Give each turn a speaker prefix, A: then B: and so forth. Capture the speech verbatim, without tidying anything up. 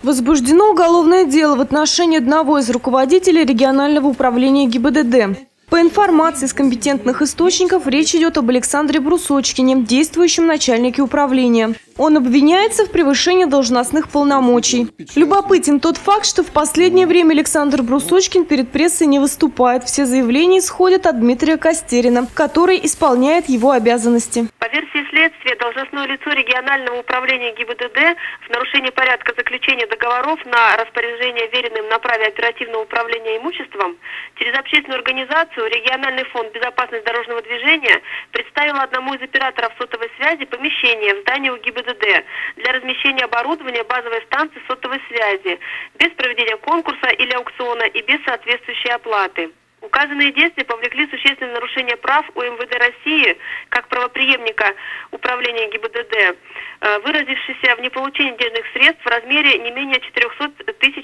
A: Возбуждено уголовное дело в отношении одного из руководителей регионального управления ГИБДД. По информации из компетентных источников, речь идет об Александре Брусочкине, действующем начальнике управления. Он обвиняется в превышении должностных полномочий. Любопытен тот факт, что в последнее время Александр Брусочкин перед прессой не выступает. Все заявления исходят от Дмитрия Костерина, который исполняет его обязанности.
B: По версии следствия, должностное лицо регионального управления ГИБДД в нарушении порядка заключения договоров на распоряжение веренным на праве оперативного управления имуществом через общественную организацию Региональный фонд безопасности дорожного движения представил одному из операторов сотовой связи помещение в здании у ГИБДД для размещения оборудования базовой станции сотовой связи без проведения конкурса или аукциона и без соответствующей оплаты. Указанные действия повлекли существенное нарушение прав у МВД России как правопреемника управления ГИБДД, выразившееся в неполучении денежных средств в размере не менее четырёхсот тысяч